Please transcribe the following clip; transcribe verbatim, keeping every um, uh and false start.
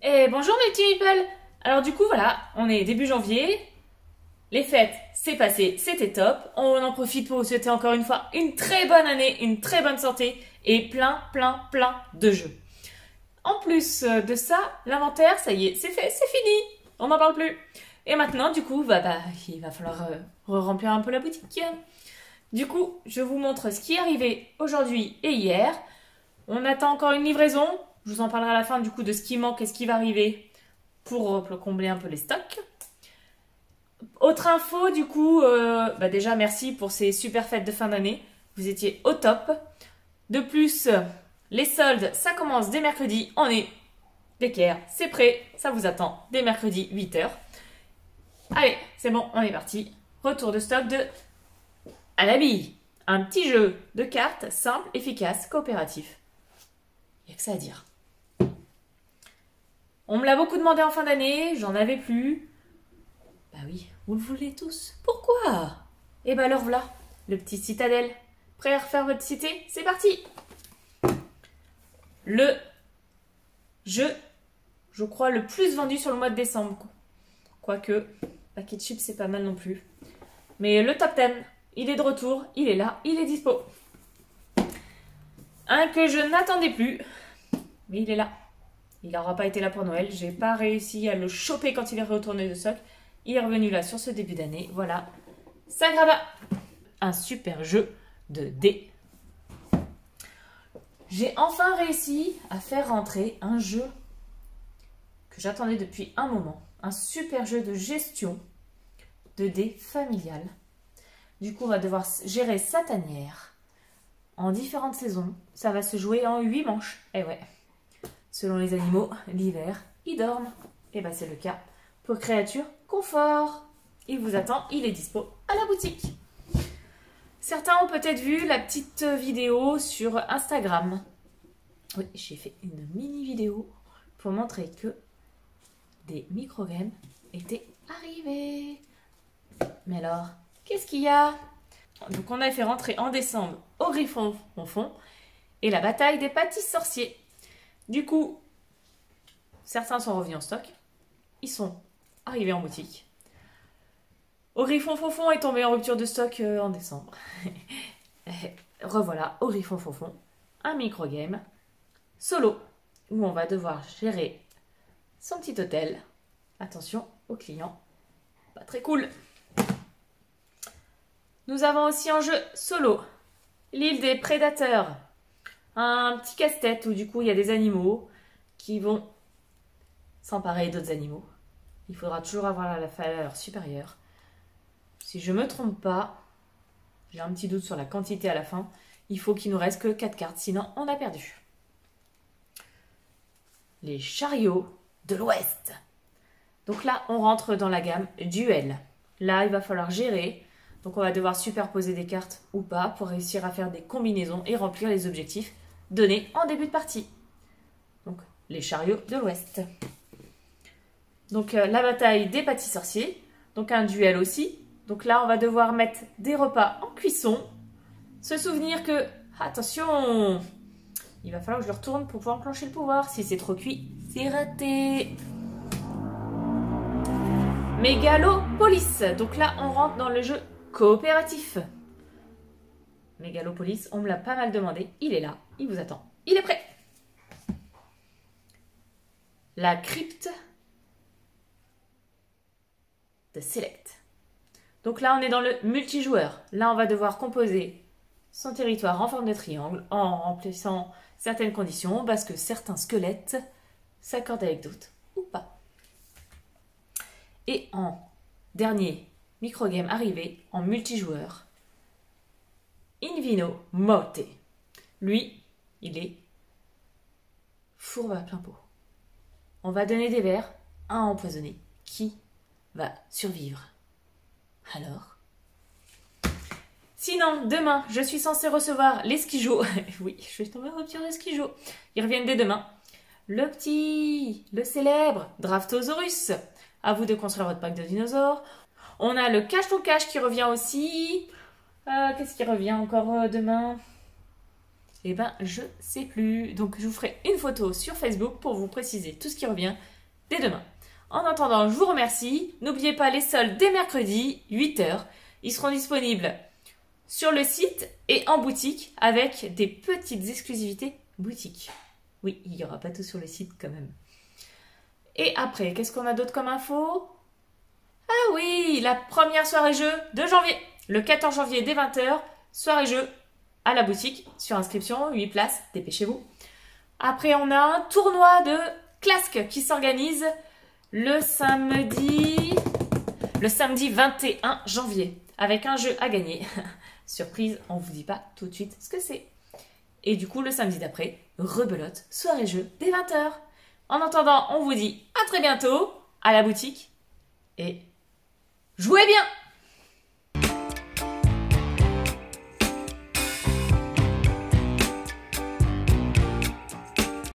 Et bonjour mes petits meeples. Alors du coup voilà, on est début janvier, les fêtes c'est passé, c'était top, on en profite pour vous souhaiter encore une fois une très bonne année, une très bonne santé et plein plein plein de jeux. En plus de ça, l'inventaire ça y est, c'est fait, c'est fini, on n'en parle plus. Et maintenant du coup, bah, bah, il va falloir euh, remplir un peu la boutique. Du coup, je vous montre ce qui est arrivé aujourd'hui et hier. On attend encore une livraison. Je vous en parlerai à la fin du coup de ce qui manque et ce qui va arriver pour combler un peu les stocks. Autre info du coup, euh, bah déjà merci pour ces super fêtes de fin d'année. Vous étiez au top. De plus, les soldes, ça commence dès mercredi. On est d'équerre, c'est prêt. Ça vous attend dès mercredi huit heures. Allez, c'est bon, on est parti. Retour de stock de à la bille. Un petit jeu de cartes simple, efficace, coopératif. Il n'y a que ça à dire. On me l'a beaucoup demandé en fin d'année, j'en avais plus. Bah oui, vous le voulez tous. Pourquoi? Et bah alors voilà, le petit citadelle. Prêt à refaire votre cité? C'est parti. Le jeu, je crois, le plus vendu sur le mois de décembre. Quoique, paquet de chips, c'est pas mal non plus. Mais le top dix, il est de retour, il est là, il est dispo. Un que je n'attendais plus, mais il est là. Il n'aura pas été là pour Noël. J'ai pas réussi à le choper quand il est retourné de stock. Il est revenu là sur ce début d'année. Voilà. Sagrada. Un super jeu de dés. J'ai enfin réussi à faire rentrer un jeu que j'attendais depuis un moment. Un super jeu de gestion de dés familial. Du coup, on va devoir gérer sa tanière en différentes saisons. Ça va se jouer en huit manches. Eh ouais. Selon les animaux, l'hiver, ils dorment. Et bah c'est le cas pour Créature Confort. Il vous attend, il est dispo à la boutique. Certains ont peut-être vu la petite vidéo sur Instagram. Oui, j'ai fait une mini vidéo pour montrer que des micro-games étaient arrivés. Mais alors, qu'est-ce qu'il y a? Donc on a fait rentrer en décembre au Griffon Fonfon et la bataille des pâtisses sorciers. Du coup, certains sont revenus en stock. Ils sont arrivés en boutique. Au Griffon Fonfon est tombé en rupture de stock euh, en décembre. Revoilà, au Griffon Fonfon, un micro-game solo où on va devoir gérer son petit hôtel. Attention aux clients, pas très cool. Nous avons aussi en jeu solo l'île des prédateurs. Un petit casse-tête où du coup il y a des animaux qui vont s'emparer d'autres animaux. Il faudra toujours avoir la valeur supérieure. Si je ne me trompe pas, j'ai un petit doute sur la quantité à la fin, il faut qu'il nous reste que quatre cartes, sinon on a perdu. Les chariots de l'Ouest. Donc là, on rentre dans la gamme duel. Là, il va falloir gérer. Donc on va devoir superposer des cartes ou pas pour réussir à faire des combinaisons et remplir les objectifs donnés en début de partie. Donc les chariots de l'Ouest. Donc euh, la bataille des pâtis sorciers. Donc un duel aussi. Donc là on va devoir mettre des repas en cuisson. Se souvenir que, attention, il va falloir que je le retourne pour pouvoir enclencher le pouvoir. Si c'est trop cuit, c'est raté. Mégalopolis. Donc là on rentre dans le jeu coopératif. Mégalopolis, on me l'a pas mal demandé. Il est là, il vous attend. Il est prêt. La crypte de Select. Donc là, on est dans le multijoueur. Là, on va devoir composer son territoire en forme de triangle en remplissant certaines conditions parce que certains squelettes s'accordent avec d'autres ou pas. Et en dernier microgame arrivé en multijoueur, Invino Morte. Lui, il est fourbe à plein pot. On va donner des vers à empoisonner. Qui va survivre? Alors? Sinon, demain, je suis censée recevoir les Skijo. Oui, je suis tombée en rupture de Skijo. Ils reviennent dès demain. Le petit, le célèbre Draftosaurus. À vous de construire votre pack de dinosaures. On a le cache ton cache qui revient aussi. Euh, Qu'est-ce qui revient encore euh, demain? Eh ben, je sais plus. Donc, je vous ferai une photo sur Facebook pour vous préciser tout ce qui revient. dès demain. En attendant, je vous remercie. N'oubliez pas les soldes dès mercredi, huit heures. Ils seront disponibles sur le site et en boutique avec des petites exclusivités boutique. Oui, il n'y aura pas tout sur le site quand même. Et après, qu'est-ce qu'on a d'autre comme info? Ah oui, la première soirée jeu de janvier. Le quatorze janvier dès vingt heures, soirée jeu à la boutique sur inscription, huit places, dépêchez-vous. Après, on a un tournoi de Clask qui s'organise le samedi, le samedi vingt et un janvier avec un jeu à gagner. Surprise, on ne vous dit pas tout de suite ce que c'est. Et du coup, le samedi d'après, rebelote, soirée jeu dès vingt heures. En attendant, on vous dit à très bientôt à la boutique et jouez bien!